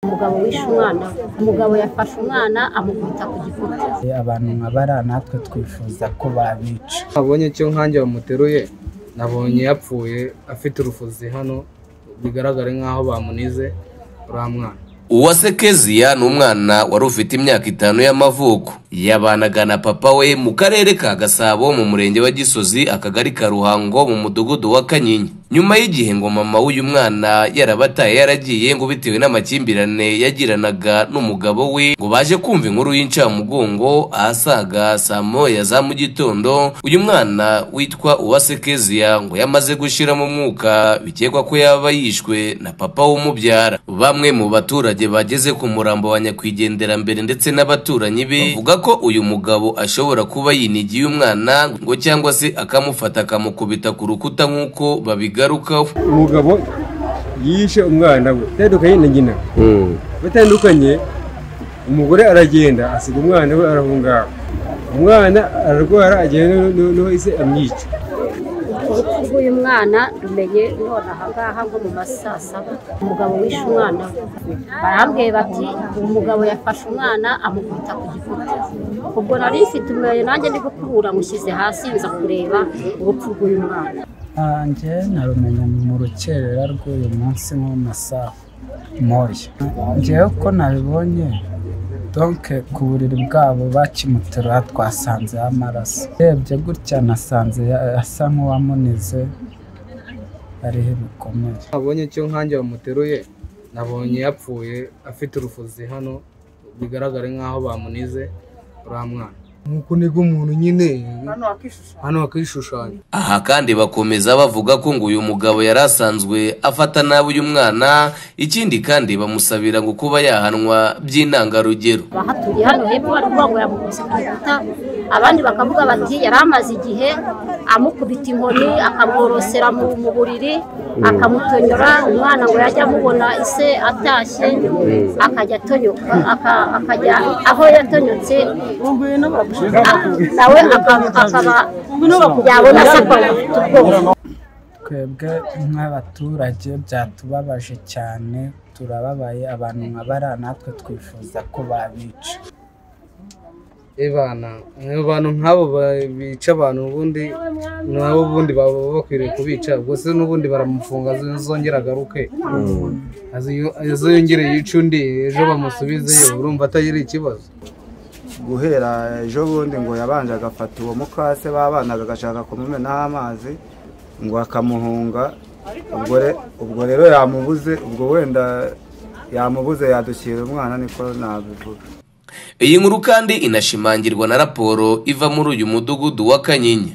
umugabo wishe umwana, umugabo yafashe umwana amukubita ku gikuta. Abantu nk'abara natwe twifuza ko babica. Abonye cyo nkanjye bamuteruye, nabonye yapfuye afite urufuzi hano, bigaragare nkaho bamunize uriya mwana. Uwase Kezia ni umwana wari ufite imyaka 5 y'amavuko. Yabanaga na papa we mu karere ka Gasabo mu murenge wa Gisozi, akagari ka Ruhango mu mudugudu wa Kanyinya. Nyuma y'igihe ngo mama w'uyu mwana yarabataye yaragiye ngo bitewe n'amakimbirane yagiranaga n'umugabo we, ngo baje kumva inkuru y'incamugongo asaga saa moya za mu gitondo uyu mwana witwa Uwase Kezia ngo yamaze gushira mu mwuka, bikekwa ko yaba yishwe na papa w'umubyara. Bamwe mu baturage bageze ku murambo wa nyakwigendera mbere ndetse n'abaturanyi be bavuga ko uyu mugabo ashobora kuba yinigiye umwana ngo cyangwa se akamufata akamukubita ku rukuta nk'uko babigarukaho. Umugabo yishe umwana we tandukanye na nyina, batandukanye. Umugore aragenda asiga umwana we arahunga, umwana ararwara agenda no ise amyica. Uyu mwana rumenye none ahangaha ngo mu masasa umugabo wishe umwana, barambwiye bati umugabo yafashe umwana amukubita ku gikuta. Ubwo nari mfite umweyo nanjye ndi gukura mushyize hasi nza kureba urupfu rw'uyu mwana. Njye narumenye mu rukerera rw'uyu munsi nko mu masaha moya. Njyewe ko nabibonye donc ku buriri bwabo bakimuterura twasanze amaraso. Yebye gutya nasanze asa nk'uwamunize ariho bikomeye. Abonye cyo nkanjye bamuteruye, nabonye yapfuye afite urufuzi hano, bigaragare nkaho bamunize uriya mwana. Nkuko nigo umuntu nyine hano akishushanya. Aha kandi bakomeza bavuga ko ngo uyu mugabo yarasanzwe afata nabi uyu mwana, ikindi kandi bamusabira ngo kuba yahanwa by'intangarugero. Bahaturiye hano hepfo barwango yamukubise ku gikuta, abandi bakavuga bati yaramaze igihe amukubita inkoni akamworosera mu buriri akamutonyora. Umwana ngo yajya amubona ise atashye akajya atonyoka, akajya aho yatonyotse nawe akaba yabona se ko ubwoba. Twebwe nk'abaturage byatubabaje cyane, turababaye. Abantu nk'abara natwe twifuza ko babica. Abantu nk'abo bica abantu ubundi nabo ubundi baba bakwiriye kubica, gusa n'ubundi baramufunga zongera agaruke, azongere yica undi ejo bamusubizeyo, urumva atari ikibazo. Guhera ejo bundi ngo yabanje agafata uwo mukase babanaga agashaka kumumenaho amazi ngo akamuhunga. Ubwo rero yamubuze, ubwo wenda yamubuze yadushyira umwana, niko nabivuga. Iyi nkuru kandi inashimangirwa na raporo iva muri uyu mudugudu wa Kanyinya.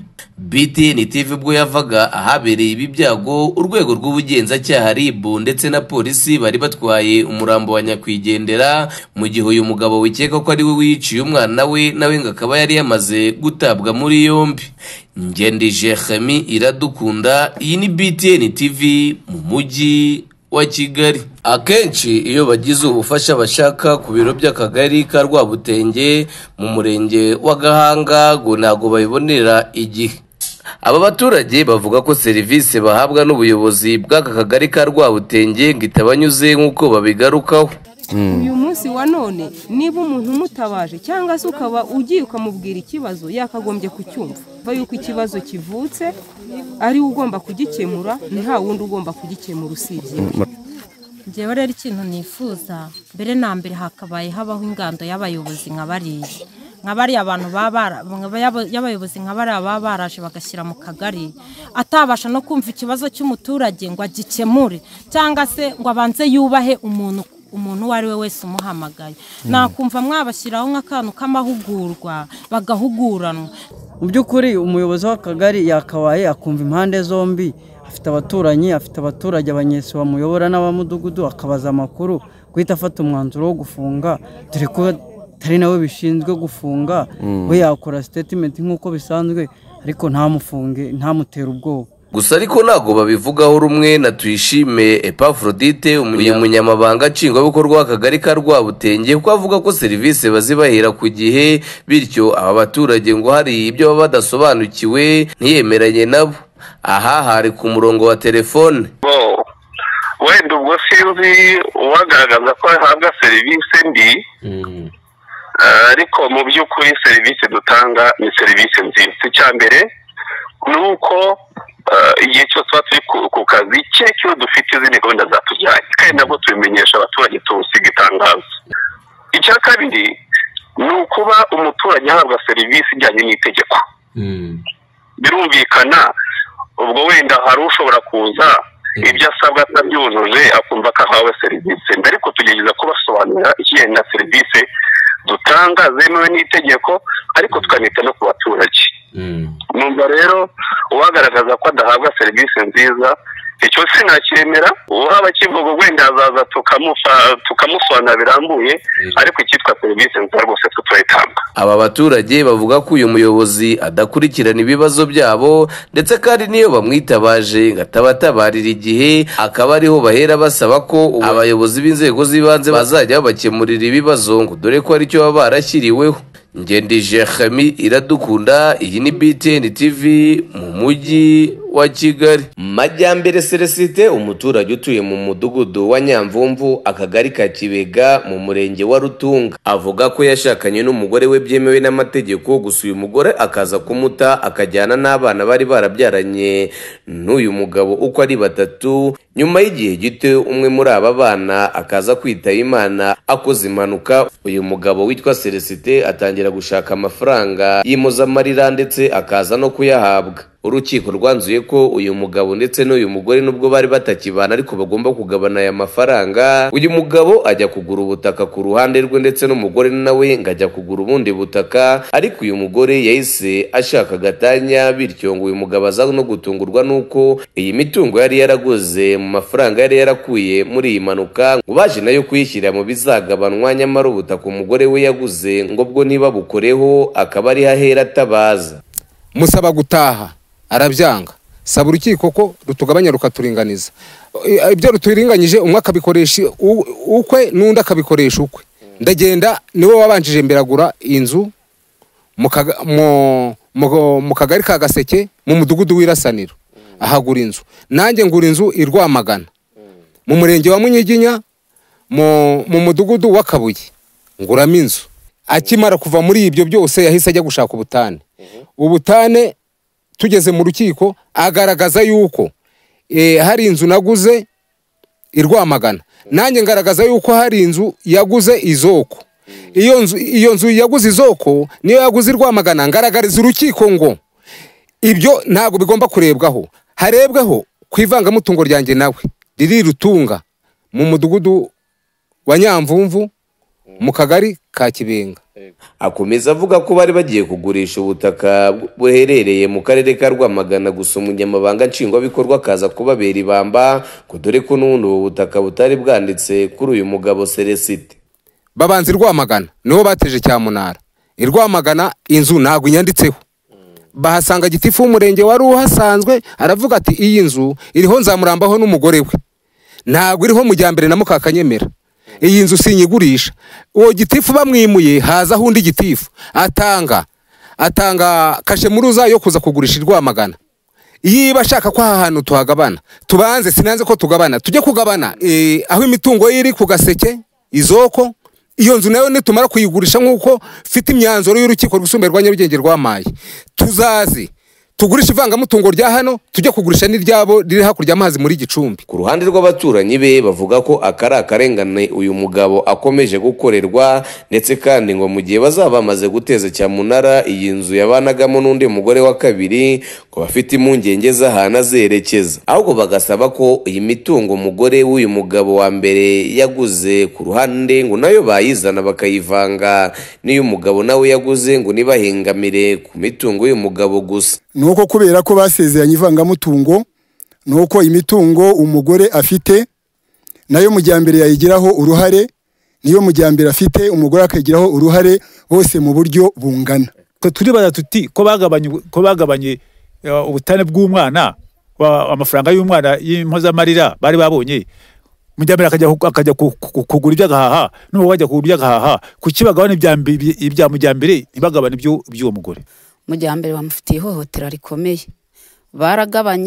BTN TV ubwo yavaga ahabereye ibi byago, urwego rw'ubugenzacyaha RIB ndetse na polisi bari batwaye umurambo wa nyakwigendera, mu gihe uyu mugabo wikeka ko ari we wiciye umwana we nawe ngo akaba yari yamaze gutabwa muri yombi. Ngendije Khami Iradukunda, iyi ni BTN TV mu mujyi wa Kigali. Akenshi iyo bagize ubufasha bashaka ku biro by'akagari ka Rwabutenge mu murenge wa Gahanga ngo ntago babibonera igihe. Aba baturage bavuga ko serivisi bahabwa n'ubuyobozi bw'aka kagari ka Rwabutenge ngo itabanyuze nk'uko babigarukaho. Uyu munsi wa none niba umuntu umutabaje cyangwa se ukaba ugiye ukamubwira ikibazo, yakagombye kucyumva yuko ikibazo kivutse ari ugomba kugikemura, nta wundi ugomba kugikemura usibye. Njyewe rero ikintu nifuza, mbere na mbere hakabaye habaho ingando y'abayobozi nk'abariya abantu y'abayobozi nk'abariya baba baraje bagashyira mu kagari, atabasha no kumva ikibazo cy'umuturage ngo agikemure cyangwa se ngo abanze yubahe umuntu uwo ari we wese umuhamagaye. Nakumva mwabashyiraho nk'akantu k'amahugurwa bagahuguranwa. Mu by'ukuri umuyobozi w'akagari yakabaye akumva impande zombi, afite abaturanyi, afite abaturage abanyesi bamuyobora n'abamudugudu, akabaza amakuru, guhita afata umwanzuro wo gufunga, dore ko atari nawe bishinzwe gufunga. We yakora statement nk'uko bisanzwe, ariko ntamufunge, ntamutere ubwoba. Gusa ariko ntago babivugaho rumwe na Tuyishime Epafrodite, uyu munyamabanga nshingwabikorwa w'akagari ka Rwabutenge, kuko avuga ko serivisi bazibahera ku gihe, bityo aba baturage ngo hari ibyo baba badasobanukiwe ntiyemeranye nabo. Aha hari ku murongo wa telefone. wenda ubwo sinzi uwagaragaza ko ahabwa serivisi mbi ariko mu by'ukuri serivisi dutanga ni serivisi nziza. Icya mbere ni uko igihe cyose tuba turi ku kazi cyo dufite izindi gahunda zatujyanye kandi nabwo tubimenyesha abaturage tusiga itangazo. Icya kabiri ni ukuba umuturage ahabwa serivisi ijyanye n'itegeko. Birumvikana ubwo wenda hari ushobora kuza ibyo asabwa atabyujuje akumva ko ahawe serivisi, ariko tugerageza kubasobanurira ikijyanye na serivisi dutanga zemewe n'itegeko ariko tukanita no ku baturage. Numva rero uwagaragaza ko adahabwa serivisi nziza icyo sinakiremera, uwaba kivuga wenda azaza tukamusobanurira birambuye, ariko icyitwa serivisi nziza rwose turayitanga. Aba baturage bavuga ko uyu muyobozi adakurikirana ibibazo byabo ndetse kandi niyo bamwitabaje ngatabatabarira igihe, akaba ariho bahera basaba ko abayobozi b'inzego z'ibanze bazajya babakemurira ibibazo ngo dore ko ari cyo baba barashyiriweho. Ngendije Khami Iradukunda, iyi ni BTN TV mu mujyi wa Kigali. Majyambere Celestin, umuturage utuye mu mudugudu wa Nyamvumvu akagari ka Kibega mu murenge wa Rutunga, avuga ko yashakanye n'umugore we byemewe n'amategeko, gusa uyu mugore akaza kumuta akajyana n'abana bari barabyaranye n'uyu mugabo uko ari batatu. Nyuma y'igihe gito umwe muri aba bana akaza kwitaba Imana akoze impanuka. Uyu mugabo witwa Celestin atangira gushaka amafaranga y'impozamarira ndetse akaza no kuyahabwa. Urukiko rwanzuye ko uyu mugabo ndetse n'uyu mugore nubwo bari batakibana ariko bagomba kugabana aya mafaranga. Uyu mugabo ajya kugura ubutaka ku ruhande rwe ndetse n'umugore nawe ngajya kugura ubundi butaka, ariko uyu mugore yahise ashaka gatanya, bityo ngo uyu mugabo aza no gutungurwa nuko iyi mitungo yari yaraguze mu mafaranga yari yarakuye muri iyi mpanuka, ngo baje nayo kuyishyira mu bizagabanwa, nyamara ubutaka umugore we yaguze ngo bwo niba bukoreho akaba ari hahera atabaza. Musaba gutaha arabyanga, saba urukiko ko rutugabanya rukaturinganiza. Ibyo ruturinganyije umwe akabikoresha ukwe n'undi akabikoresha ukwe. Ndagenda niwe wabanjije mberagura inzu mu kagari ka Gaseke mu mudugudu w'Irasaniro, ahagura inzu. Nanjye ngura inzu i Rwamagana mu murenge wa Munyiginya mu mudugudu wa Kabuye, nguramo inzu. Akimara kuva muri ibyo byose yahise ajya gushaka ubutane. Ubutane tugeze mu rukiko agaragaza yuko hari inzu naguze i Rwamagana, nanjye ngaragaza yuko hari inzu yaguze Izoko. Iyo nzu yaguze Izoko niyo yaguze i Rwamagana. Ngaragariza urukiko ngo ibyo ntago bigomba kurebwaho, harebweho kwivangamutungo ryanjye nawe riri Rutunga mu mudugudu wa Nyamvumvu mu kagari ka Kibenga. Akomeza avuga ko bari bagiye kugurisha ubutaka buherereye mu karere ka Rwamagana, gusa umunyamabanga nshingwabikorwa akaza kubabera ibamba ko dore ko n'ubundi ubu butaka butari bwanditse kuri uyu mugabo Celestin. Babanza i Rwamagana niho bateje cyamunara. I Rwamagana inzu ntago inyanditseho, bahasanga gitifu w'umurenge wari uhasanzwe aravuga ati iyi nzu iriho Nzamurambaho n'umugore we, ntago iriho Mujyambere na Mukakanyemera, iyi nzu sinyigurisha. Uwo gitifu bamwimuye haza hundi gitifu atanga kashe muruza yo kuza kugurisha i Rwamagana. Yiba ashaka ko aha hantu tuhagabana, tubanze sinanze ko tugabana, tujye kugabana aho imitungo iri ku Gaseke Izoko. Iyo nzu nayo nitumara kuyigurisha nk'uko fite imyanzuro y'urukiko rwisumbuye rwa Nyarugenge rwamaye, tuzazi tugurisha ivangamutungo rya hano tujye kugurisha n'iryabo riri hakurya amazi muri Gicumbi. Ku ruhande rw'abaturanyi be bavuga ko akari akarengane uyu mugabo akomeje gukorerwa, ndetse kandi ngo mu gihe bazaba bamaze guteza cyamunara iyi nzu yabanagamo n'undi mugore wa kabiri ko bafite impungenge z'ahantu azerekeza, ahubwo bagasaba ko iyi mitungo umugore w'uyu mugabo wa mbere yaguze ku ruhande ngo nayo bayizana bakayivanga n'iyo umugabo nawe yaguze ngo nibahengamire ku mitungo y'uyu mugabo gusa. Nuko kubera ko basezeranye ivangamutungo, nuko imitungo umugore afite nayo Mujyambere yayigiraho uruhare, niyo Mujyambere afite umugore akagiraho uruhare, bose mu buryo bungana. Turibaza tuti ko bagabanye ubutane bw'umwana amafaranga y'umwana y'impozamarira bari babonye, Mujyambere akajya kugura ibyo agahaha n'uwo wajya kugura ibyo agahaha, kukibagabana ibya Mujyambere ntibagabane by'uwo mugore. Mujyambere bamufitiye ihohotera rikomeye, baragabanye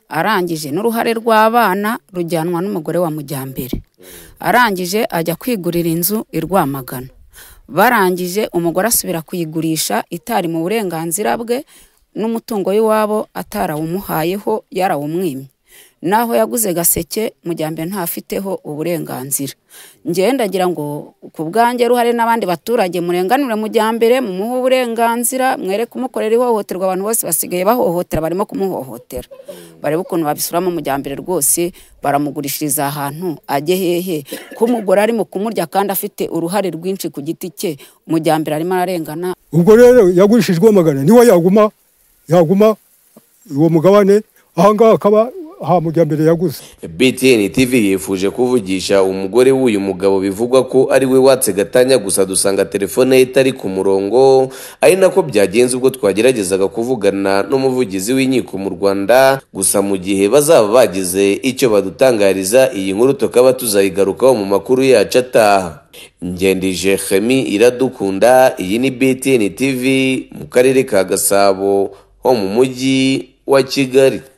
arangije n'uruhare rw'abana rujyanwa n'umugore wa Mujyambere, arangije ajya kwigurira inzu i Rwamagana, barangije umugore asubira kuyigurisha itari mu burenganzira bwe n'umutungo w'iwabo atarawumuhayeho yarawumwimye, naho yaguze Gaseke Mujyambere ntafiteho uburenganzira. Ngiye ndagira ngo ku bwanjye ruhare n'abandi baturage murenganure Mujyambere mumuhe uburenganzira, mwere kumukorera ihohoterwa, abantu bose basigaye bahohotera barimo kumuhohotera, barebe ukuntu babisuramo Mujyambere rwose baramugurishiriza ahantu ajye hehe ko umugore ari mu kumurya kandi afite uruhare rwinshi ku giti cye, Mujyambere arimo ararengana. Ubwo rero yagurishijwe Magana niwe yaguma uwo mugabane ahangaha akaba Mujyambere yaguze. BTN TV yifuje kuvugisha umugore w'uyu mugabo bivugwa ko ari we watse gatanya, gusa dusanga telefone ye itari ku murongo, ari nako byagenze ubwo twageragezaga kuvugana n'umuvugizi w'inkiko mu Rwanda, gusa mu gihe bazaba bagize icyo badutangariza iyi nkuru tukaba tuzayigarukaho mu makuru yacu ataha. Ngendije Khemi Iradukunda, iyi ni BTN TV mu karere ka Gasabo ho mu mujyi wa Kigali.